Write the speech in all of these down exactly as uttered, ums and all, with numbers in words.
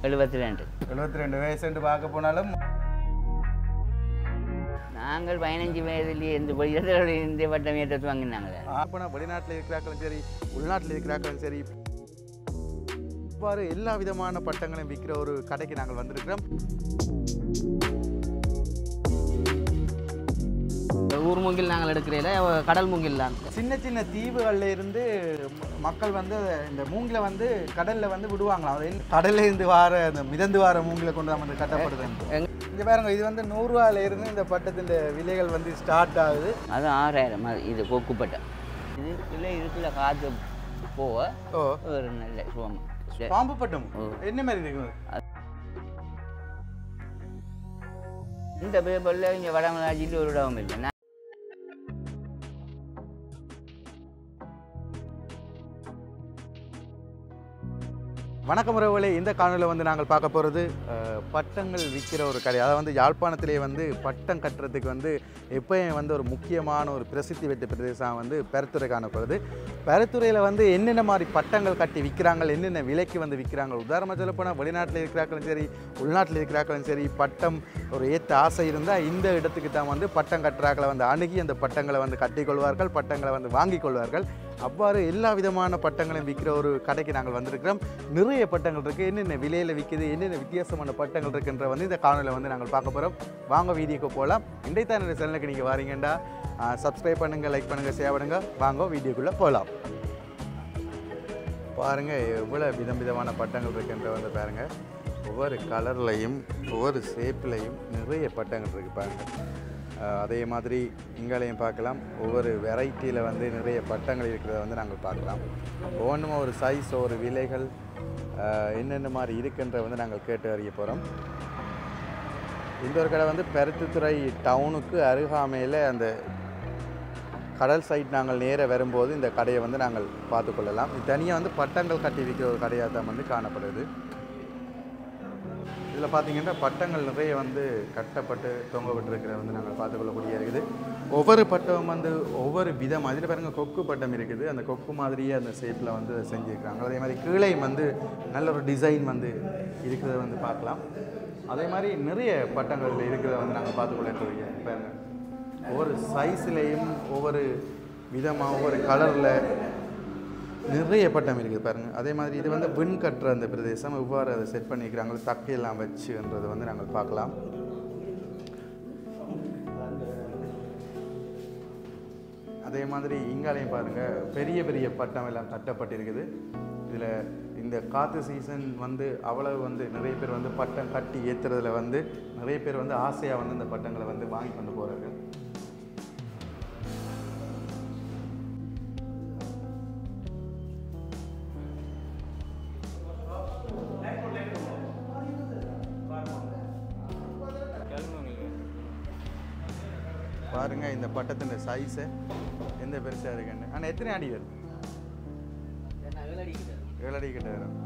எழுபத்தி ரெண்டு எழுபத்தி ரெண்டு வயசுன்னு பார்க்க போனாலும் நாங்கள் பதினஞ்சு வயதுலேயே இந்த பொய்யதோட இந்த பட்டம் ஏற்றது வாங்கினாங்களே. அப்போனா வெளிநாட்டில் இருக்கிறாக்களும் சரி உள்நாட்டில் இருக்கிறாக்களும் சரி இவ்வாறு எல்லா விதமான பட்டங்களையும் விற்கிற ஒரு கடைக்கு நாங்கள் வந்திருக்கிறோம். ஊர் மூங்கில் நாங்கள் எடுக்கிறதில்ல, கடல் மூங்கில் தான். சின்ன சின்ன தீவுகளில் இருந்து மக்கள் வந்து இந்த மூங்கில வந்து கடலில் வந்து விடுவாங்களாம். அது கடல்ல இருந்து வார அந்த மிதந்து வார மூங்கில கொண்டு வந்து கட்டப்படுது. இங்கே பாருங்க, இது வந்து நூறுரூவால இருந்து இந்த பட்டத்தின் விலைகள் வந்து ஸ்டார்ட் ஆகுது. அது ஆறாயிரம் இது கொக்கு பட்டம். இதுக்குள்ளே இதுக்குள்ள காற்று போக ஒரு நல்ல சுவம் பாம்பு பட்டம் என்ன மாதிரி இருக்குது? இந்த பேப்பரில் இங்கே வடமராட்சியில் ஒரு இடமும் இல்லை. வணக்கம் உறவுகளே, இந்த காணொலியில் வந்து நாங்கள் பார்க்க போகிறது பட்டங்கள் விற்கிற ஒரு கடை. அதை வந்து யாழ்ப்பாணத்திலே வந்து பட்டம் கட்டுறதுக்கு வந்து எப்போயும் வந்து ஒரு முக்கியமான ஒரு பிரசித்தி பெற்ற பிரதேசம் வந்து பெருத்துறை காணப்படுது. பெருத்துறையில் வந்து என்னென்ன மாதிரி பட்டங்கள் கட்டி விற்கிறாங்க, என்னென்ன விலைக்கு வந்து விற்கிறாங்க. உதாரணமாக சொல்லப்போனால் வெளிநாட்டில் இருக்கிறாக்களும் சரி உள்நாட்டில் இருக்கிறாக்களும் சரி பட்டம் ஒரு ஏற்ற ஆசை இருந்தால் இந்த இடத்துக்கு தான் வந்து பட்டம் கட்டுறாக்களை வந்து அணுகி அந்த பட்டங்களை வந்து கட்டிக்கொள்வார்கள், பட்டங்களை வந்து வாங்கி கொள்வார்கள். அவ்வாறு எல்லா விதமான பட்டங்களையும் விற்கிற ஒரு கடைக்கு நாங்கள் வந்திருக்கிறோம். நிறைய பட்டங்கள் இருக்குது, என்னென்ன விலையில் விற்கிது, என்னென்ன வித்தியாசமான பட்டங்கள் இருக்குன்ற வந்து இந்த காணொலியில் வந்து நாங்கள் பார்க்க போகிறோம். வாங்க வீடியோக்கு போகலாம். இன்றைத்தான் என்னுடைய சேனலுக்கு நீங்கள் வாரீங்கண்டா சப்ஸ்கிரைப் பண்ணுங்கள், லைக் பண்ணுங்கள், ஷேர் பண்ணுங்கள். வாங்க வீடியோக்குள்ளே போகலாம். பாருங்கள் எவ்வளோ விதம் விதமான பட்டங்கள் இருக்குன்ற வந்து பாருங்கள். ஒவ்வொரு கலர்லையும் ஒவ்வொரு ஷேப்லையும் நிறைய பட்டங்கள் இருக்குது பாருங்கள். அதே மாதிரி இங்கேயும் பார்க்கலாம், ஒவ்வொரு வெரைட்டியில் வந்து நிறைய பட்டங்கள் இருக்கிறத வந்து நாங்கள் பார்க்கலாம். ஒவ்வொன்றும் ஒரு சைஸ், ஒரு விலைகள் என்னென்ன மாதிரி இருக்குன்ற வந்து நாங்கள் கேட்டு அறிய போகிறோம். இந்த ஒரு கடை வந்து பெருத்துறை டவுனுக்கு அருகாமையில் அந்த கடல் சைட் நாங்கள் நேராக வரும்போது இந்த கடையை வந்து நாங்கள் பார்த்துக்கொள்ளலாம். இது தனியாக வந்து பட்டங்கள் கட்டி விற்கிற ஒரு கடையாக தான் வந்து காணப்படுது. இதில் பார்த்திங்கன்னா பட்டங்கள் நிறைய வந்து கட்டப்பட்டு தொங்க விட்டுருக்கிறத வந்து நாங்கள் பார்த்துக்கொள்ளக்கூடிய இருக்குது. ஒவ்வொரு பட்டம் வந்து ஒவ்வொரு விதம். அதில் பாருங்கள் கொக்கு பட்டம் இருக்குது, அந்த கொக்கு மாதிரியே அந்த ஷேப்பில் வந்து செஞ்சுருக்காங்க. அதே மாதிரி கீழே வந்து நல்ல ஒரு டிசைன் வந்து இருக்கிறத வந்து பார்க்கலாம். அதே மாதிரி நிறைய பட்டங்கள் இருக்கிறத வந்து நாங்கள் பார்த்துக்கொள்ள பாருங்கள். ஒவ்வொரு சைஸ்லேயும் ஒவ்வொரு விதமாக ஒவ்வொரு கலரில் நிறைய பட்டம் இருக்குது பாருங்கள். அதே மாதிரி இது வந்து விண் கட்டுற அந்த பிரதேசம் எவ்வாறு அதை செட் பண்ணிக்கிறாங்க தக்கையெல்லாம் வச்சுன்றதை வந்து நாங்கள் பார்க்கலாம். அதே மாதிரி இங்காலையும் பாருங்கள், பெரிய பெரிய பட்டம் எல்லாம் கட்டப்பட்டிருக்குது. இதில் இந்த காற்று சீசன் வந்து அவ்வளவு வந்து நிறைய பேர் வந்து பட்டம் கட்டி ஏற்றுறதுல வந்து நிறைய பேர் வந்து ஆசையாக வந்து இந்த பட்டங்களை வந்து வாங்கி கொண்டு போகிறாங்க. பாருங்க இந்த பட்டத்தின் சைஸு எந்த பெருசாக இருக்குன்னு. ஆனால் எத்தனை அடி வரும்? ஏழு அடி கிட்ட வரும்.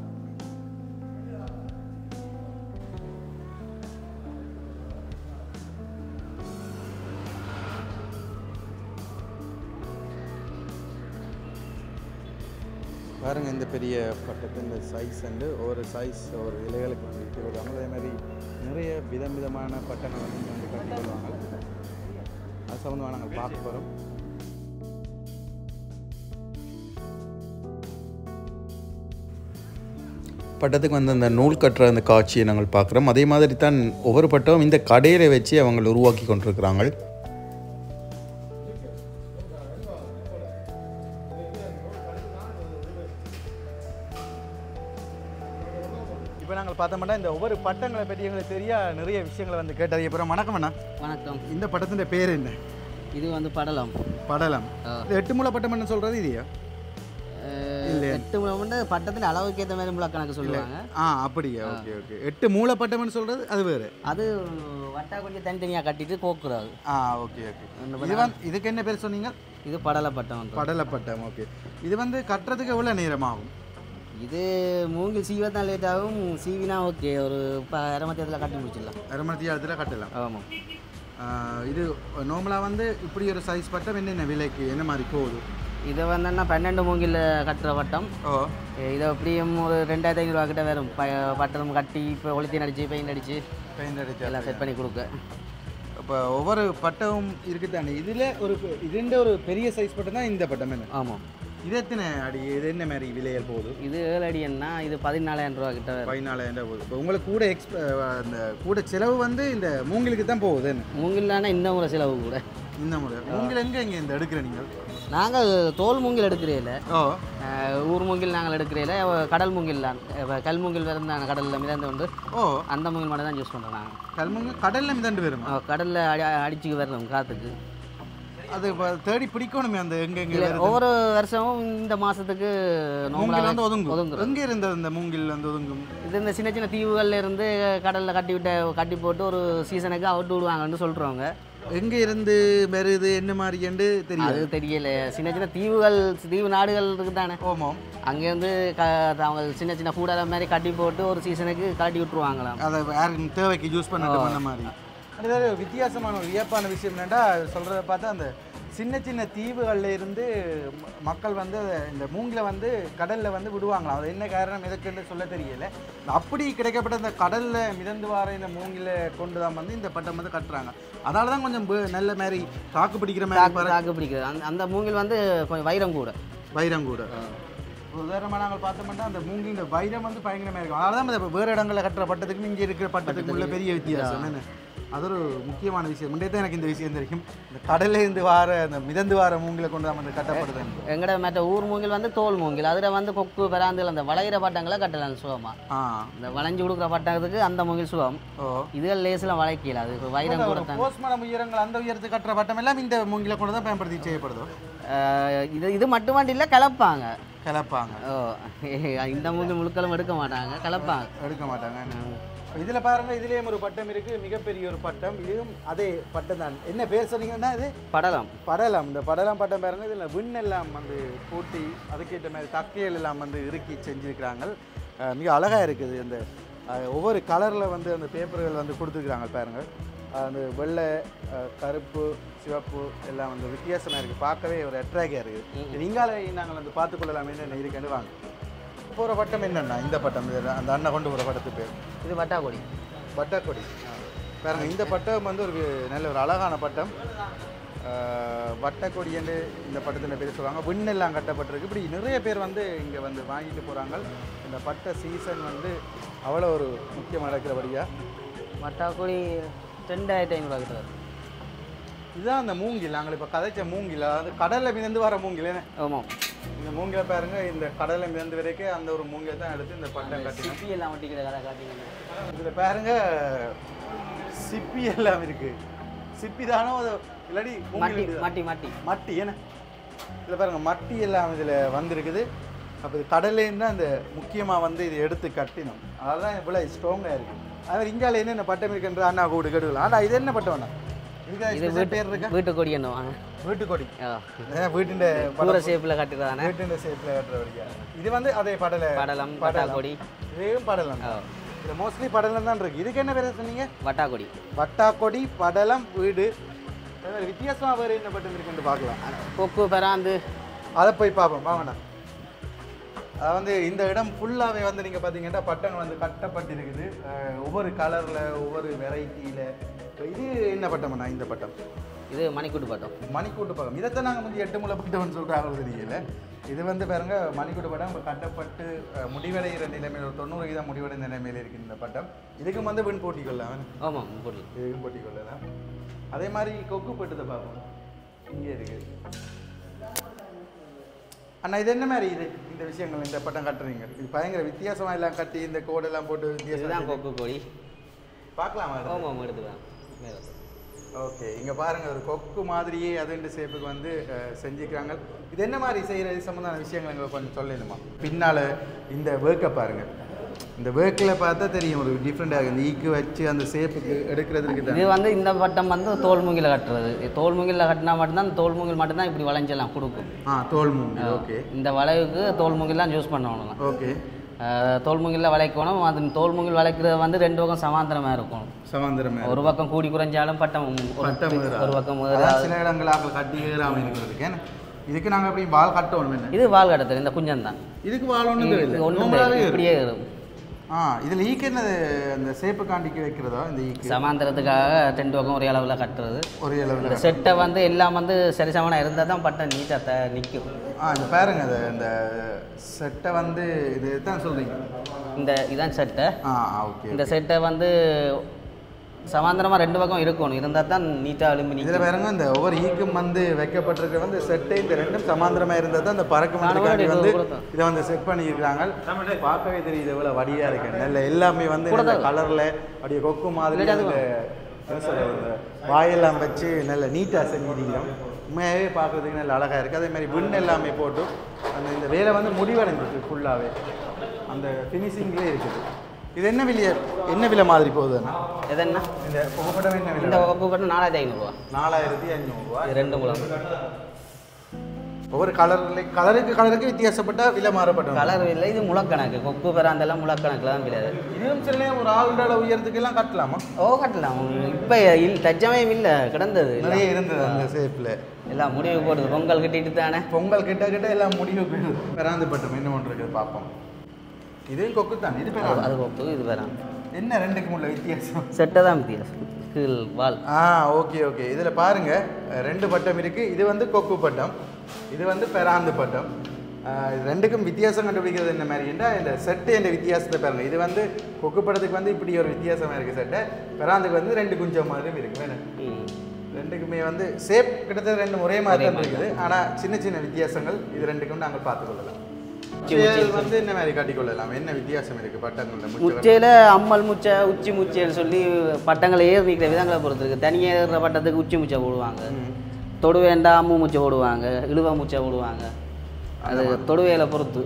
பாருங்கள் இந்த பெரிய பட்டத்தின் சைஸ் வந்து ஒரு சைஸ் ஒரு இலைகளுக்கு வந்து விட்டு கொள்வாங்க. அதே மாதிரி நிறைய விதம் விதமான பட்டங்கள் வந்து வந்து கட்டி கொள்வாங்க. அது சம்மந்தமாக நாங்கள் பார்க்க போகிறோம். பட்டத்துக்கு வந்து அந்த நூல் கட்டுற அந்த காட்சியை நாங்கள் பார்க்குறோம். அதே மாதிரி தான் ஒவ்வொரு பட்டமும் இந்த கடையில் வச்சு அவங்க உருவாக்கி கொண்டிருக்கிறாங்க. இப்போ நாங்கள் பார்த்தோம்னா இந்த ஒவ்வொரு பட்டங்களை பற்றி எங்களுக்கு தெரிய நிறைய விஷயங்களை வந்து கேட்டறிய போகிறோம். வணக்கம் அண்ணா. வணக்கம். இந்த பட்டத்தின் பேர் என்ன? இது வந்து படலம். படலம். இது எட்டு மூல பட்டம் என்ன சொல்கிறது இல்லையா? எட்டு மூலம்னு பட்டத்தில் அளவுக்கு ஏற்ற மாதிரி மூல கணக்கு சொல்லுவாங்க. ஆ அப்படியா? Okay okay. எட்டு மூல பட்டம்னு சொல்கிறது அது வேறு. அது வட்டா கொஞ்சம் தனித்தனியாக கட்டிட்டு கோக்குறாது. ஆ ஓகே ஓகே. இது வந்து இதுக்கு என்ன பேர் சொன்னீங்க? இது படல பட்டம். படல பட்டம். ஓகே. இது வந்து கட்டுறதுக்கு எவ்வளோ நேரமாகும்? இது மூங்கில் சீவை தான் லேட் ஆகும். சீவினா ஓகே, ஒரு இப்போ அரை மணி நேரத்தில் கட்டி முடிச்சிடலாம். அரை மணி நேரத்தில் கட்டலாம். ஆமாம். இது நார்மலாக வந்து இப்படி ஒரு சைஸ் பட்டம் என்னென்ன விலைக்கு என்ன மாதிரி போகுது? இதை வந்து பன்னெண்டு மூங்கில் கட்டுற பட்டம். ஓ இதை எப்படியும் ஒரு ரெண்டாயிரத்தி ஐநூறுவா கிட்ட வரும். ப பட்டம் கட்டி இப்போ ஒளித்தி அடிச்சு பெயிண்ட் அடிச்சு பெயிண்ட் அடிச்சு எல்லாம் செட் பண்ணி கொடுக்க. இப்போ ஒவ்வொரு பட்டமும் இருக்குது தானே. இதில் ஒரு இதுண்ட ஒரு பெரிய சைஸ் பட்டம் தான் இந்த பட்டம் என்ன? ஆமாம். இது எத்தனை அடி? இது என்ன மாதிரி விலையில் போகுது? இது ஏழு அடின்னா இது பதினாலாயிரம் ரூபா கிட்ட பதினாலாயிரம் ரூபா போகுது. இப்போ உங்களுக்கு கூட எக்ஸ்ப அந்த கூட செலவு வந்து இந்த மூங்கிலுக்கு தான் போகுது. மூங்கிலானா இந்த முறை செலவு கூட இந்த முறை மூங்கில் எங்கே இங்கே இந்த எடுக்கிற நீங்கள்? நாங்கள் தோல் மூங்கில் எடுக்கிறேன். ஓ ஊர் மூங்கில் நாங்கள் எடுக்கிறேன். கடல் மூங்கில் தான் கல் மூங்கில் இருந்தாங்க கடலில் மிதந்து வந்து. ஓ அந்த மூங்கில் மட்டும் தான் யூஸ் பண்ணுறோம் நாங்கள். கல் மூங்கில் கடலில் மிதந்து வரும். கடலில் அடி அடிச்சுக்கு வரணும் காற்றுக்கு. அது தேடி பிடிக்கணுமே அந்த எங்கே எங்கே ஒவ்வொரு வருஷமும் இந்த மாதத்துக்கு மூங்கில் வந்து ஒதுங்கும் ஒதுங்கும். எங்கே இருந்தது இந்த மூங்கில் வந்து ஒதுங்கும்? இது இந்த சின்ன சின்ன தீவுகளில் இருந்து கடலில் கட்டி விட்ட கட்டி போட்டு ஒரு சீசனுக்கு அவுட்டு விடுவாங்கன்னு சொல்கிறவங்க. எங்கே இருந்து வருது என்ன மாதிரின்னு தெரியும்? அது தெரியல. சின்ன சின்ன தீவுகள் தீவு நாடுகள் இருக்குது தானே. ஓமாம். அங்கேருந்து க அவங்க சின்ன சின்ன கூடாத மாதிரி கட்டி போட்டு ஒரு சீசனுக்கு கட்டி விட்டுருவாங்களாம். அதை யாருக்கு தேவைக்கு யூஸ் பண்ணிட்டு பண்ண மாதிரி. அது வித்தியாசமான ஒரு வியப்பான விஷயம் என்னென்னா சொல்கிறத பார்த்தா அந்த சின்ன சின்ன தீவுகளில் இருந்து மக்கள் வந்து இந்த மூங்கில வந்து கடலில் வந்து விடுவாங்களாம். அது என்ன காரணம் எதுக்குன்னு சொல்ல தெரியல. அப்படி கிடைக்கப்பட்ட இந்த கடலில் மிதந்து வர இந்த மூங்கில கொண்டு தான் வந்து இந்த பட்டம் வந்து கட்டுறாங்க. அதனால தான் கொஞ்சம் நல்ல மாதிரி தாக்கு பிடிக்கிற மாதிரி தாக்கு பிடிக்கிறது. அந்த அந்த மூங்கில் வந்து கொஞ்சம் வைரம் கூட வைரம் கூட உதாரணமாக நாங்கள் பார்த்தோம்னா அந்த மூங்கில் வைரம் வந்து பயங்கரமாக இருக்கும். அதனால தான் வேறு இடங்களில் கட்டுற பட்டத்துக்கும் இங்கே இருக்கிற பட்டத்துக்கும் உள்ள பெரிய வித்தியாசம் என்ன. அது ஒரு முக்கியமான விஷயம். முன்னே தான் எனக்கு இந்த விஷயம் தெரியும். இந்த கடலில் இருந்து வார அந்த மிதந்து வார மூங்கிலை கொண்டு நம்ம கட்டப்படுது. எங்கட மற்ற ஊர் மூங்கில் வந்து தோல் மூங்கில். அதில் வந்து கொக்கு பெறாந்துகள் அந்த வளைகிற பட்டங்களை கட்டலாம் சுகமா. இந்த வளைஞ்சு கொடுக்குற பட்டத்துக்கு அந்த மூங்கில் சுகம். இதுகள் லேசில் வளைக்கல. அது வைரம் கூட தான். போஸ்ட்மானம் உயரங்கள் அந்த உயரத்துக்கு கட்டுற பட்டம் எல்லாம் இந்த மூங்கிலை கொண்டு தான் பயன்படுத்தி செய்யப்படுதோ. இது இது மட்டுமாண்டி இல்லை கலப்பாங்க கலப்பாங்க. ஓ இந்த மூங்கில் முழுக்களும் எடுக்க மாட்டாங்க கலப்பாங்க எடுக்க மாட்டாங்க. இதில் பாருங்க இதுலேயும் ஒரு பட்டம் இருக்குது. மிகப்பெரிய ஒரு பட்டம். இதுவும் அதே பட்டம் தான். என்ன பேர் சொன்னீங்கன்னா இது படலம். படலம். இந்த படலம் பட்டம் பாருங்க. இதில் விண்ணெல்லாம் வந்து பூட்டி அதுக்கேற்ற மாதிரி தக்கைகள் எல்லாம் வந்து இறுக்கி செஞ்சுருக்கிறாங்க. மிக அழகாக இருக்குது. இந்த ஒவ்வொரு கலரில் வந்து அந்த பேப்பர்கள் வந்து கொடுத்துருக்குறாங்க பாருங்கள். அந்த வெள்ளை கருப்பு சிவப்பு எல்லாம் வந்து வித்தியாசமாக இருக்குது. பார்க்கவே ஒரு அட்ராக்டாக இருக்குது. நீங்களே நாங்கள் வந்து பார்த்துக்கொள்ளலாம் என்ன இருக்குன்னு வாங்க. போகிற பட்டம் என்னென்னா இந்த பட்டம் அந்த அண்ணன் கொண்டு போகிற பட்டத்து பேர் இது வட்டாக்கொடி. வட்டாக்கொடி பாருங்க. இந்த பட்டம் வந்து ஒரு நல்ல ஒரு அழகான பட்டம். வட்டக்கொடி என்று இந்த பட்டத்தின் பேர் சொல்லுவாங்க. விண்ணெல்லாம் கட்டப்பட்டிருக்கு. இப்படி நிறைய பேர் வந்து இங்கே வந்து வாங்கிட்டு போகிறாங்க. இந்த பட்ட சீசன் வந்து அவ்வளோ ஒரு முக்கியமாக நடக்கிறபடியாக. வட்டாக்கொடி ரெண்டாயிரத்தி ஐநூறுவா கிட்ட வரும். இதுதான் அந்த மூங்கில். நாங்கள் இப்போ கதைச்ச மூங்கில். அதாவது கடலில் மிதந்து வர மூங்கில். ஆமாம். இந்த மூங்கில பாருங்க. இந்த கடலில் மிதந்து வரைக்கும் அந்த ஒரு மூங்கில தான் எடுத்து இந்த பட்டம் கட்டி சிப்பி எல்லாம் வட்டிக்கிற கதை காட்டிங்க. இதில் பாருங்க சிப்பி எல்லாம் இருக்கு. சிப்பி தானோ அது இல்லாடி மட்டி மட்டி மட்டி மட்டி ஏன்னா இதில் பாருங்க மட்டி எல்லாம் இதில் வந்துருக்குது. அப்போ இது கடல்லேருந்து தான் இந்த முக்கியமாக வந்து இது எடுத்து கட்டினோம். அதெல்லாம் இவ்வளோ ஸ்ட்ராங்காக இருக்குது. அது இங்கால என்னென்ன பட்டம் இருக்குன்ற அண்ணா கூடு கெடுக்கலாம். ஆனால் இது என்ன பட்டம் வேணா? இது பேர் இருக்கு வீட்டுக்கொடி என்ன வாங்க வீட்டுக்கொடி. வீட்டின் பூர ஷேப்பில் கட்டுறதானே. வீட்டின் ஷேப்பில் கட்டுறபடியா. இது வந்து அதே படலை படலம் வட்டாக்கொடி. இதுவும் படலம். இது மோஸ்ட்லி படலம் தான் இருக்குது. இதுக்கு என்ன பேர் சொன்னீங்க? வட்டாக்கொடி. வட்டாக்கொடி படலம் வீடு. வித்தியாசமாக வேறு என்ன பட்டம் இருக்குன்னு பார்க்கலாம். கொக்கு பெறாந்து அதை போய் பார்ப்போம். வாங்கண்ணா. அது வந்து இந்த இடம் ஃபுல்லாகவே வந்து நீங்கள் பார்த்தீங்கன்னா பட்டம் வந்து கட்டப்பட்டிருக்குது. ஒவ்வொரு கலரில் ஒவ்வொரு வெரைட்டியில். இது என்ன பட்டம்ண்ணா? இந்த பட்டம் இது மணிக்கூட்டு பட்டம். மணிக்கூட்டு பட்டம். இதைத்தான் நாங்கள் வந்து எட்டு முளை பட்டம்னு சொல்கிறாங்க தெரியல. இது வந்து பாருங்க மணிக்கூட்டு பட்டம். இப்போ கட்டப்பட்டு முடிவடைகிற நிலைமையில் ஒரு தொண்ணூறு வீதம் முடிவடைந்த நிலைமையில் இருக்குது இந்த பட்டம். இதுக்கும் வந்து விண் போட்டி கொள்ளலாம். ஆமாம் போட்டி இதுக்கும் போட்டி கொள்ளலாம். அதே மாதிரி கொக்கு பட்டத்தை பார்ப்போம். இங்கே இருக்குது. அண்ணா இது என்ன மாதிரி இது இந்த விஷயங்கள் இந்த பட்டம் கட்டுறீங்க? இது பயங்கர வித்தியாசமாக எல்லாம் கட்டி இந்த கோடெல்லாம் போட்டு வித்தியாசம் தான் கொக்கு கோழி பார்க்கலாமா? ஆமாம் எடுத்துக்கலாம். ஓகே. இங்கே பாருங்கள் ஒரு கொக்கு மாதிரியே அதுண்டு சேப்புக்கு வந்து செஞ்சுக்கிறாங்க. இது என்ன மாதிரி செய்கிற சம்மந்தான விஷயங்கள் எங்களுக்கு கொஞ்சம் சொல்லணுமா? பின்னால் இந்த வேர்க்கை பாருங்கள். இந்த வேர்க்கில் பார்த்தா தெரியும் ஒரு டிஃப்ரெண்டாக இருக்குது. இந்த ஈக்கு வச்சு அந்த சேப்புக்கு எடுக்கிறதுக்கு இது வந்து இந்த பட்டம் வந்து தோல் மூங்கில் கட்டுறது. தோல் மூங்கில் கட்டினா மட்டும்தான் தோல் மூங்கில் மட்டும்தான் இப்படி வளைஞ்செல்லாம் கொடுக்கும். ஆ தோல் மூங்கில். ஓகே. இந்த வளைவுக்கு தோல் மூங்கில் தான் யூஸ் பண்ணணும். ஓகே. தோல் மூங்கில் வளைக்கணும். அது தோல் மூங்கில் வளைக்கிறது வந்து ரெண்டு பக்கம் சமாந்தரமாக இருக்கும். சமாந்தரமாக ஒரு பக்கம் கூடி குறைஞ்சாலும் பட்டம் பட்டம் ஒரு பக்கம் சில இடங்களாக கட்டி ஏறாமல் இருக்கிறதுக்கு இதுக்கு நாங்கள் எப்படி வால் கட்டணும் என்ன இது வால் கட்டத்தில் இந்த குஞ்சம் தான் இதுக்கு வால் ஒன்று ஒன்றும் இப்படியே ஆ இதில் ஈக்கு என்னது அந்த சேப்பு காண்டிக்கு வைக்கிறதா இந்த ஈக்கு சமாந்திரத்துக்காக ரெண்டு பக்கம் ஒரே அளவில் கட்டுறது ஒரே அளவில் இந்த செட்டை வந்து எல்லாம் வந்து சரி சமனாக இருந்தால் தான் பட்டை நீட்டாக நிற்கும். ஆ இந்த பாருங்க அது இந்த செட்டை வந்து இது தான் சொல்கிறீங்க இந்த இதான் செட்டை. ஆ ஓகே இந்த செட்டை வந்து சமாந்தரமாக ரெண்டு பக்கம் இருக்கணும் இருந்தால் தான் நீட்டாக அலுமினி. இதில் பாருங்க இந்த ஒவ்வொரு ஈக்கும் வந்து வைக்கப்பட்டிருக்க வந்து செட்டை இந்த ரெண்டும் சமாந்தரமாக இருந்தால் தான் இந்த பறக்க வந்து இதை வந்து செட் பண்ணியிருக்கிறாங்க. பார்க்கவே தெரியுது எவ்வளோ வடியாக இருக்கு நல்ல எல்லாமே வந்து இந்த கலரில் அப்படியே கொக்கு மாதிரி அதில் சொல்கிறது வாயெல்லாம் வச்சு நல்ல நீட்டாக செஞ்சிருக்கிறோம். உண்மையாகவே பார்க்குறதுக்கு நல்ல அழகாக இருக்குது. அதே மாதிரி விண் எல்லாமே போட்டு அந்த இந்த வேலை வந்து முடிவடைஞ்சிருக்கு ஃபுல்லாகவே அந்த ஃபினிஷிங்லேயே இருக்குது. இது என்ன விலைய என்ன விலை மாதிரி போகுதுண்ணா? எது என்ன இந்த புகைப்படம் என்ன விலை? இந்த புகைப்படம் நாலாயிரத்தி ஐநூறுரூவா. நாலாயிரத்தி ஐநூறுரூவா ரெண்டு மூலம் ஒவ்வொரு கலர்ல கலருக்கு கலருக்கு வித்தியாசப்பட்ட விலை மாறப்பட்டது. கலர் இல்லை இது முளக்கணக்கு கொக்கு பெறாந்தெல்லாம் முளக்கணக்கில் தான் விலை. இதுவும் சில நேரம் ஒரு ஆளுட உயரத்துக்கெல்லாம் கட்டலாமா? ஓ கட்டலாம். இப்போ இல் தஜ்ஜமயம் இல்லை கிடந்தது நிறைய இருந்தது அந்த ஷேப்பில் எல்லாம் முடிவு போடுது. பொங்கல் கட்டிட்டு தானே பொங்கல் கிட்ட கிட்ட எல்லாம் முடிவு போயிடுது. பெறாந்து பட்டம் என்ன ஒன்று இருக்குது பார்ப்போம். இதுவும் கொக்கு தான் இது பேர் அது கொக்கு இது பேரான் என்ன ரெண்டுக்கும் உள்ள வித்தியாசம்? செட்டை தான் வித்தியாசம் கீழ் வால். ஆ ஓகே ஓகே இதில் பாருங்க ரெண்டு பட்டம் இருக்குது. இது வந்து கொக்கு பட்டம் இது வந்து பெராந்து பட்டம். ரெண்டுக்கும் வித்தியாசம் கண்டுபிடிக்கிறது என்ன மாதிரின்னா இந்த செட்டு என்ற வித்தியாசத்தை பாருங்க. இது வந்து கொக்கு படத்துக்கு வந்து இப்படி ஒரு வித்தியாசமாக இருக்குது செட்டை. பெராந்துக்கு வந்து ரெண்டு குஞ்சம் மாதிரியும் இருக்குது வேணும். ரெண்டுக்குமே வந்து சேப் கிட்டத்தட்ட ரெண்டு ஒரே மாதிரி தான் இருக்குது. ஆனால் சின்ன சின்ன வித்தியாசங்கள் இது ரெண்டுக்கும் நாங்கள் பார்த்துக்கொள்ளலாம். வந்து என்ன மாதிரி காட்டிக்கொள்ளலாம் என்ன வித்தியாசம் இருக்குது பட்டங்கள்? முச்சையில் அம்மல் முச்சை உச்சி முச்சைன்னு சொல்லி பட்டங்களை ஏறி நிற்கிற விதங்களை பொறுத்து இருக்குது. தனியாக ஏறுற பட்டத்துக்கு உச்சி முச்சை போடுவாங்க, தொடு வேண்டாம் அம்மு முச்சை போடுவாங்க, இழுவ முச்சை போடுவாங்க. அது தொடுவையில பொறுத்து.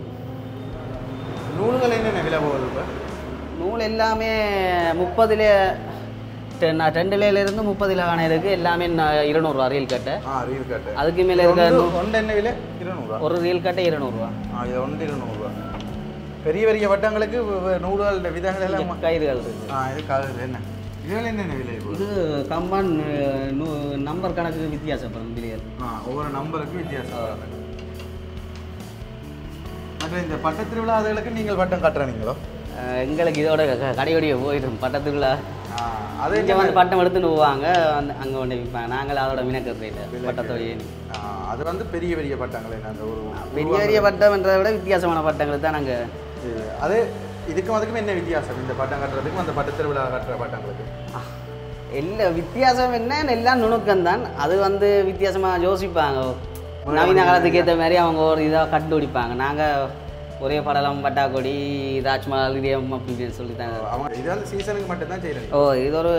நூல்கள் என்னென்ன விலை போகுது? இப்போ நூல் எல்லாமே முப்பதுல நான் ரெண்டுலேருந்து முப்பதுல காண இருக்கு. எல்லாமே இருநூறுவா ரீல் கட்டை. ஆ ரீல் கட்டை அதுக்கு மேலே இருக்க ஒன்று என்ன விலை? இருநூறுவா ஒரு ரீல் கட்டை இருநூறுவா. ஆ இது ஒன்று இருநூறுவா. பெரிய பெரிய வட்டங்களுக்கு நூறுகள் விதங்கள் எல்லாம் கயிறுகள் இருக்குது. ஆ இது கயிறு என்ன இதுகள் என்னென்ன விலை? இது கம்பான் நம்பர் கணக்கு வித்தியாசப்படும் விலைகள். ஆ ஒவ்வொரு நம்பருக்கு வித்தியாசம். மற்ற இந்த பட்ட திருவிழா அதுகளுக்கு நீங்கள் பட்டம் கட்டுறீங்களோ? எங்களுக்கு இதோட கடையோடைய போயிடும் பட்டத்துக்குள்ளே. அது இங்கே வந்து பட்டம் எடுத்துன்னு போவாங்க வந்து அங்கே கொண்டு விற்பாங்க. நாங்கள் அதோட மினக்கிறது இல்லை பட்டத்தோடைய. அது வந்து பெரிய பெரிய பட்டங்கள் என்ன அந்த ஒரு பெரிய பெரிய பட்டம்ன்றதை விட வித்தியாசமான பட்டங்கள் தான் நாங்கள். அது இதுக்கும் அதுக்கும் என்ன வித்தியாசம்? இந்த பட்டம் கட்டுறதுக்கும் அந்த பட்ட திருவிழா கட்டுற பட்டங்களுக்கு இல்லை வித்தியாசம் என்ன எல்லாம் நுணுக்கம் தான். அது வந்து வித்தியாசமாக யோசிப்பாங்க. நவீன காலத்துக்கு ஏற்ற மாதிரி அவங்க ஒரு இதாக கண்டுபிடிப்பாங்க. நாங்கள் ஒரே படலம் பட்டாக்கொடி ராஜ்மஹால் இதயம் அப்படின்னு சொல்லிட்டாங்க. அவங்க இது வந்து சீசனுக்கு மட்டும்தான் செய்யறாங்க. ஓ இது ஒரு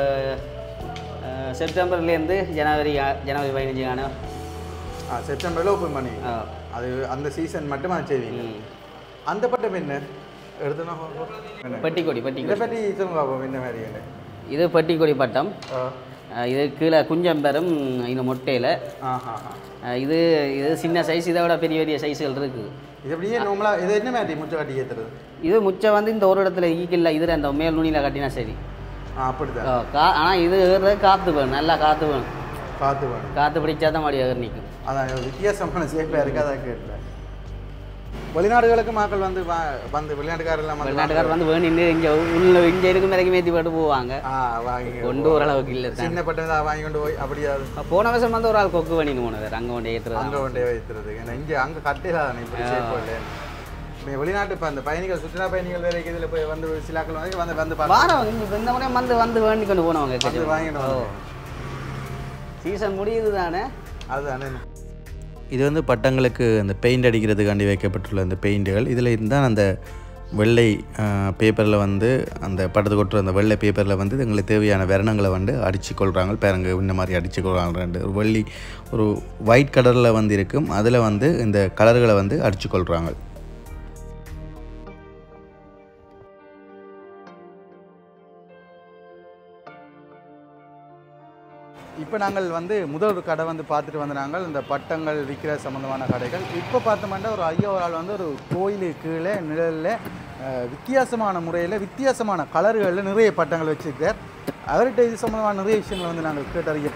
செப்டம்பர்லேருந்து ஜனவரி ஜனவரி பதினஞ்சுக்கான செப்டம்பரில் ஓப்பன் பண்ணி அது அந்த சீசன் மட்டும் அது செய்வீங்க. அந்த பட்டம் என்ன எடுத்துனா பட்டிக்கொடி பட்டி இதை பற்றி சொல்லுங்க பாப்போம் என்ன மாதிரி என்ன? இது பட்டிக்கொடி பட்டம். இது கீழே குஞ்சம் பெறும் இந்த மொட்டையில். இது இது சின்ன சைஸ் இதை விட பெரிய பெரிய சைஸ்கள் இருக்குது. இது எப்படியே நார்மலாக இது என்ன மாதிரி முச்சை கட்டி ஏற்றுறது? இது முச்சை வந்து இந்த ஒரு இடத்துல ஈக்கில்ல இதில் அந்த மேல் நுனியில் கட்டினா சரி. ஆ அப்படிதான். கா ஆனால் இது ஏறுறது காற்று வேணும், நல்லா காற்று வேணும். காற்று வேணும் காற்று பிடிச்சா தான் மடி ஏறு நிற்கும். அதான் வித்தியாசமான சேஃபாக இருக்குது. அதான் கேட்கல. வெளிநாடுகளுக்கு மக்கள் வந்து வந்து வெளிநாட்டுக்காரெல்லாம் வெளிநாட்டுக்காரர் வந்து வேணின்னு இங்கே உள்ள இங்கே இருக்கும் வரைக்கும் ஏற்றி போட்டு போவாங்க. வாங்கி கொண்டு ஓரளவுக்கு இல்லை சின்ன பட்டம் தான் வாங்கி கொண்டு போய் அப்படியாது. போன வருஷம் வந்து ஒரு ஆள் கொக்கு வேணின்னு போனவர் அங்கே கொண்டு ஏற்றுறது அங்கே கொண்டே வைத்துறது. ஏன்னா இங்கே அங்கே கட்டிடாதானே இப்படி சேஃபாக இல்லை. வெளிநாட்டு இப்போ அந்த பயணிகள் சுற்றுலா பயணிகள் வேறு இதில் போய் வந்து சிலாக்கள் வந்து வந்து வந்து வாரம் இங்கே இந்த முறையும் வந்து வந்து வேண்டி கொண்டு போனவங்க வாங்கிட்டு சீசன் முடியுது தானே. அதுதானே. இது வந்து பட்டங்களுக்கு அந்த பெயிண்ட் அடிக்கிறதுக்காண்டி வைக்கப்பட்டுள்ள அந்த பெயிண்ட்டுகள். இதில் இருந்தால் அந்த வெள்ளை பேப்பரில் வந்து அந்த படத்தை கொட்டுற அந்த வெள்ளை பேப்பரில் வந்து எங்களுக்கு தேவையான வர்ணங்களை வந்து அடித்து கொள்கிறாங்க. பேருங்க இந்த மாதிரி அடித்து கொள்கிறாங்க. ஒரு வெள்ளி ஒரு ஒயிட் கலரில் வந்து இருக்கும். அதில் வந்து இந்த கலர்களை வந்து அடித்து கொள்கிறாங்க. இப்போ நாங்கள் வந்து முதல் ஒரு கடை வந்து பார்த்துட்டு வந்து நாங்கள் இந்த பட்டங்கள் விற்கிற சம்மந்தமான கடைகள். இப்போ பார்த்தோம்னா ஒரு ஐயா ஒரு ஆள் வந்து ஒரு கோயிலுக்கு கீழே நிழலில் வித்தியாசமான முறையில் வித்தியாசமான கலர்களில் நிறைய பட்டங்கள் வச்சுருக்கார். அவர்கிட்ட இது சம்மந்தமான நிறைய விஷயங்களை வந்து நாங்கள் கேட்டறிய போகிறோம்.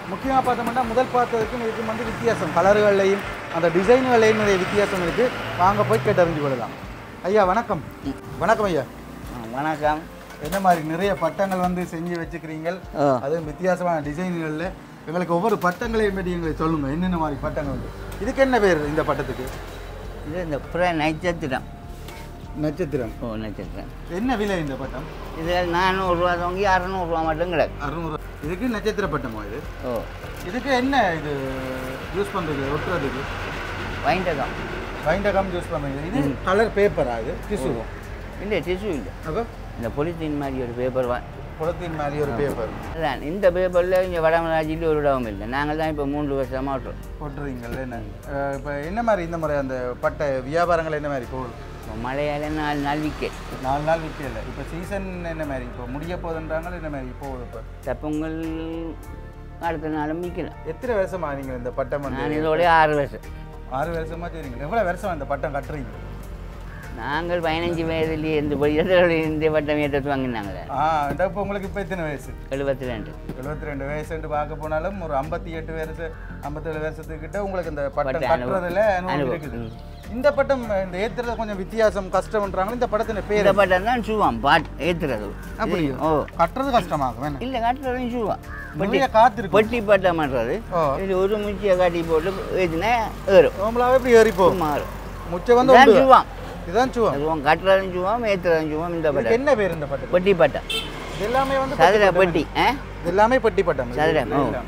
முக்கியமாக பார்த்தோம்னா முதல் பார்த்ததுக்கும் இதுக்கும் வந்து வித்தியாசம், கலர்களையும் அந்த டிசைன்களையும் நிறைய வித்தியாசம் இருக்குது. வாங்க போய் கேட்டறிஞ்சு கொள்ளலாம். ஐயா வணக்கம். வணக்கம் ஐயா. வணக்கம். என்ன மாதிரி நிறைய பட்டங்கள் வந்து செஞ்சு வச்சுக்கிறீங்க, அதுவும் வித்தியாசமான டிசைன்களில். எங்களுக்கு ஒவ்வொரு பட்டங்களையும் பற்றி எங்களுக்கு சொல்லுங்கள், என்னென்ன மாதிரி பட்டங்கள் வந்து. இதுக்கு என்ன பேர் இந்த பட்டத்துக்கு? இது இந்த புற நட்சத்திரம். நட்சத்திரம். ஓ நட்சத்திரம். என்ன விலை இந்த பட்டம்? இது நானூறுரூவா தொங்கி அறநூறுரூவா மட்டும் கிடக்கு. அறுநூறு. இதுக்கு நட்சத்திர பட்டமா இது? ஓ. இதுக்கு என்ன இது யூஸ் பண்ணுறது ஒட்டுறதுக்கு? வைண்டகம். வைண்டகம் யூஸ் பண்ணுறது. இது கலர் பேப்பரா? இது டிஷ்யூ? இல்லை டிஷ்யூ இல்லை. அப்போ இந்த பொலித்தீன் மாதிரி ஒரு பேப்பர் வா பொலித்தீன் மாதிரி ஒரு பேப்பர் அதான். இந்த பேப்பரில் இங்கே வடமராட்சியில் ஒரு இடமும் இல்லை. நாங்கள் தான் இப்போ மூன்று வருஷமாக ஓட்டுறோம். ஓட்டுறீங்கள என்ன? இப்போ என்ன மாதிரி இந்த முறை அந்த பட்டை வியாபாரங்கள் என்ன மாதிரி போகுது? மழையால் நாலு நாள் விற்க நாலு நாள் விற்க இல்லை. இப்போ சீசன் என்ன மாதிரி இப்போ முடிய போகுதுன்றாங்க என்ன மாதிரி போகுது? இப்போ தப்பொங்கல் அடுத்த நாளும் விற்கலாம். எத்தனை வருஷமா நீங்கள் இந்த பட்டம் வந்து? நான் இதோடய ஆறு வருஷம். ஆறு வருஷமா செய்றீங்க. எவ்வளோ வருஷம் இந்த பட்டம் கட்டுறீங்க? நாங்கள் பதினஞ்சு வயதுலேயே இந்த பொய்யத்தோட இந்த பட்டம் ஏற்றது வாங்கினாங்க. ஆ இப்போ உங்களுக்கு இப்போ எத்தனை வயசு? எழுபத்தி ரெண்டு. எழுபத்தி ரெண்டு வயசுன்னு பார்க்க போனாலும் ஒரு ஐம்பத்தி எட்டு வயசு ஐம்பத்தேழு வருஷத்துக்கிட்ட உங்களுக்கு இந்த பட்டம் கட்டுறதுல அனுபவம் இருக்குது. இந்த பட்டம் இந்த ஏற்றுறது கொஞ்சம் வித்தியாசம் கஷ்டம்ன்றாங்க. இந்த படத்தின் பேர்? இந்த பட்டம் தான் சூவாம் பாட் ஏற்றுறது. அப்படி? ஓ. கட்டுறது கஷ்டமாகும்? இல்லை கட்டுறதும் சூவா. பெட்டியை காத்திருக்கு. பெட்டி பட்டம் பண்ணுறது இது ஒரு முச்சியை காட்டி போட்டு ஏற்றினா ஏறும். நம்மளாவே எப்படி ஏறி போகும்? மாறும். முச்சை வந்து சூவாம். இதுதான் சூவாம். அதுவும் கட்டுறதும் சூவாம் ஏற்றுறதும் சூவாம். இந்த பட்டம் என்ன பேர் இந்த பட்டம்? பெட்டி பட்டம். இது எல்லாமே வந்து சதுர பெட்டி. ஆ இது எல்லாமே பெட்டி பட்டம். சதுரம்.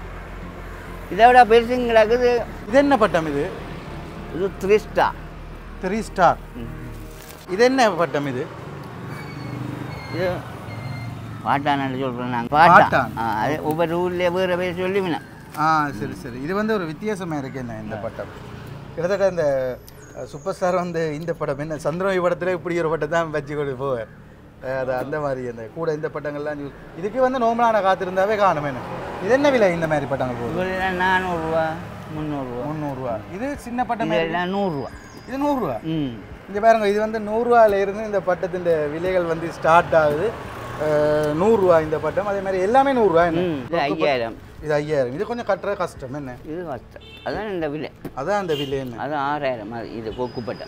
இதை விட பெருசுங்களாக்குது. இது என்ன பட்டம் இது? இது த்ரீ ஸ்டார். Three star. இது என்ன பட்டம் இது? இது பாட்டான்னு சொல்கிறோம் நாங்கள். பாட்டான். அது ஒவ்வொரு ஊரில் வேறு பேர் சொல்லுவினா. ஆ சரி சரி. இது வந்து ஒரு வித்தியாசமாக இருக்கு என்ன இந்த பட்டம்? கிட்டத்தட்ட இந்த சூப்பர் ஸ்டார் வந்து இந்த படம் என்ன சந்திரமி படத்தில் இப்படி ஒரு பட்டம் தான் வச்சு கொண்டு போவார். அது அந்த மாதிரி அந்த கூட இந்த பட்டங்கள்லாம் இதுக்கு வந்து நோம்பலான காத்திருந்தாவே காணும். என்ன இது என்ன விலை இந்த மாதிரி பட்டங்கள் போகுது? நானூறுரூவா முந்நூறுரூவா. முந்நூறுரூவா. இது சின்ன பட்டம் நூறுரூவா. இது நூறுரூவா. ம் இங்கே பாருங்க, இது வந்து நூறுரூவால இருந்து இந்த பட்டத்தின் விலைகள் வந்து ஸ்டார்ட் ஆகுது. நூறுரூவா இந்த பட்டம். அதே மாதிரி எல்லாமே நூறுரூவா. என்ன இது ஐயாயிரம். இது ஐயாயிரம். இது கொஞ்சம் கட்டுற கஷ்டம். என்ன இது கஷ்டம். அதான் இந்த விலை. அதான் அந்த விலை. என்ன அது ஆறாயிரம். இது கொக்கு பட்டம்.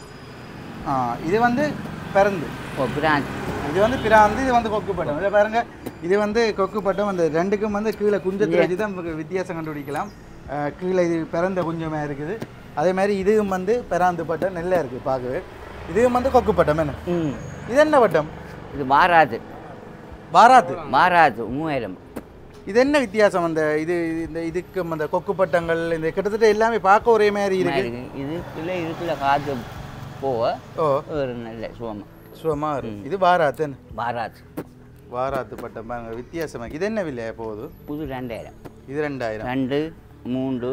ஆ இது வந்து பிறந்து. ஓ பிராந்த். இது வந்து பிராந்து. இது வந்து கொக்கு பட்டம். இதை பாருங்க, இது வந்து கொக்கு பட்டம். அந்த ரெண்டுக்கும் வந்து கீழே குஞ்சத்தை வச்சு தான் வித்தியாசம் கண்டுபிடிக்கலாம். கீழே இது பிறந்த குஞ்சமாக இருக்குது. அதே மாதிரி இதுவும் வந்து பிராந்து பட்டம் நெல்லை இருக்குது பார்க்கவே. இதுவும் வந்து கொக்கு பட்டம். என்ன இது என்ன பட்டம்? இது பாராத்து. பாராத்து. பாராத்து மூவாயிரம். இது என்ன வித்தியாசம்? அந்த இது இந்த இதுக்கும் அந்த கொக்கு பட்டங்கள் இந்த கிட்டத்தட்ட எல்லாமே பார்க்க ஒரே மாதிரி இருக்கு. இதுக்குள்ள இதுக்குள்ள காற்று போக ஓ ஒரு நல்ல சுவமா சுவமா இருக்கு. இது பாராத்து. பாராத்து. பாராத்து பட்டம் பாருங்க வித்தியாசமாக. இது என்ன விலையா போகுது? புது ரெண்டாயிரம். இது ரெண்டாயிரம். ரெண்டு மூன்று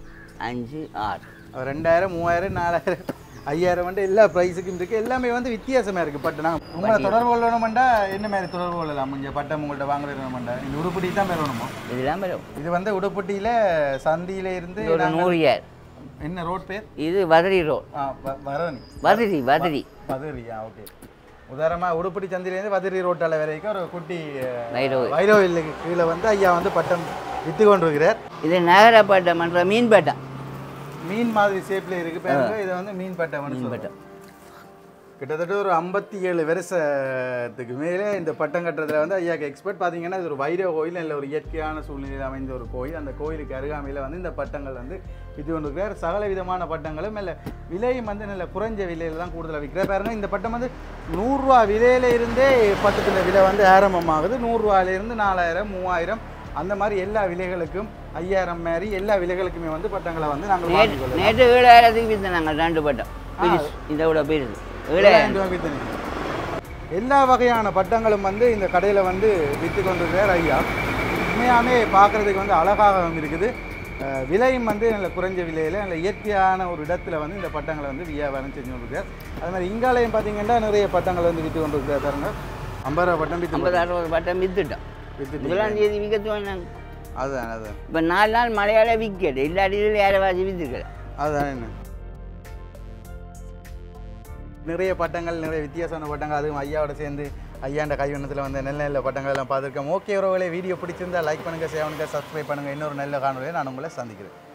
அஞ்சு ஆறு. ரெண்டாயிரம் மூவாயிரம் நாலாயிரம் ஐயாயிரம் வந்து எல்லா ப்ரைஸுக்கும் இருக்குது. எல்லாமே வந்து வித்தியாசமாக இருக்குது. பட்டு நாங்கள் உங்களை தொடர்பு கொள்ளணுமெண்டா என்ன மாதிரி தொடர்பு கொள்ளலாம்? இங்கே பட்டம் உங்கள்கிட்ட வாங்கணுமெண்டா இந்த உடுப்பட்டி தான் பெறணுமோ? இதெல்லாம் பெறும். இது வந்து உடுப்பட்டியில் சந்தியில் இருந்து ஒரு நூறு ஏர். என்ன ரோட் பேர்? இது வதரி ரோட். ஆ வரணி. வதரி வதரி வதரியா? ஓகே. உதாரணமாக உடுப்பட்டி சந்திலேருந்து வதரி ரோட்டால் வரைக்கும் ஒரு குட்டி வைரோ வைரோவில்லுக்கு கீழே வந்து ஐயா வந்து பட்டம் விற்று கொண்டிருக்கிறார். இது நகர பட்டம் என்ற மீன் பட்டம். மீன் மாதிரி ஷேப்பில் இருக்குது பாருங்க. இதை வந்து மீன் பட்டம். மீன் பட்டம் கிட்டத்தட்ட ஒரு ஐம்பத்தி ஏழு வருஷத்துக்கு மேலே இந்த பட்டம் கட்டுறதுல வந்து ஐயாக்கு எக்ஸ்பர்ட். பார்த்தீங்கன்னா இது ஒரு வைரவ கோயில், இல்லை ஒரு இயற்கையான சூழ்நிலையில் அமைந்த ஒரு கோயில். அந்த கோயிலுக்கு அருகாமையில் வந்து இந்த பட்டங்கள் வந்து விற்று கொண்டிருக்கிறார். சகல விதமான பட்டங்களும் இல்லை விலையும் வந்து நல்ல குறைஞ்ச விலையில் தான் கூடுதலாக விற்கிறார். பாருங்க, இந்த பட்டம் வந்து நூறுரூவா விலையில இருந்தே பட்டத்தின் விலை வந்து ஆரம்பமாகுது. நூறுரூவாயிலிருந்து நாலாயிரம் மூவாயிரம் அந்த மாதிரி எல்லா விலைகளுக்கும் ஐயாயிரம் மாதிரி எல்லா விலைகளுக்குமே வந்து பட்டங்களை வந்து நாங்கள் நேற்று ஏழாயிரத்துக்கு விற்று நாங்கள் ரெண்டு பட்டம். இதை விட பெருசு ஏழாயிரம் ரூபா விற்று. எல்லா வகையான பட்டங்களும் வந்து இந்த கடையில் வந்து விற்று கொண்டிருக்கிறார் ஐயா. உண்மையாமே பார்க்குறதுக்கு வந்து அழகாகவும் இருக்குது. விலையும் வந்து நல்ல குறைஞ்ச விலையில் நல்ல இயற்கையான ஒரு இடத்துல வந்து இந்த பட்டங்களை வந்து வியாபாரம் செஞ்சு கொண்டிருக்கிறார். அது மாதிரி இங்காலையும் பார்த்தீங்கன்னா நிறைய பட்டங்கள் வந்து விற்று கொண்டிருக்கிறார். பாருங்க, ஐம்பது ரூபா பட்டம் விற்று ஐம்பது அறுபது பட்டம் விற்றுட்டோம். முதலாம் தேதி விற்க தோணுங்க. அதுதான் அதுதான். இப்போ நாலு நாள் மழையால் விற்கிறது. இல்லாட்டி ஏழவாசி விற்றுக்கல. அதுதான் என்ன நிறைய பட்டங்கள் நிறைய வித்தியாசமான பட்டங்கள் அதுவும் ஐயாவோட சேர்ந்து ஐயாண்ட கைவண்ணத்தில் வந்து நல்ல நல்ல பட்டங்கள் எல்லாம் பார்த்துருக்கேன். ஓகே உறவுகளே, வீடியோ பிடிச்சிருந்தா லைக் பண்ணுங்கள், ஷேர் பண்ணுங்கள், சப்ஸ்கிரைப் பண்ணுங்கள். இன்னொரு நல்ல காணொலியை நான் உங்களை சந்திக்கிறேன்.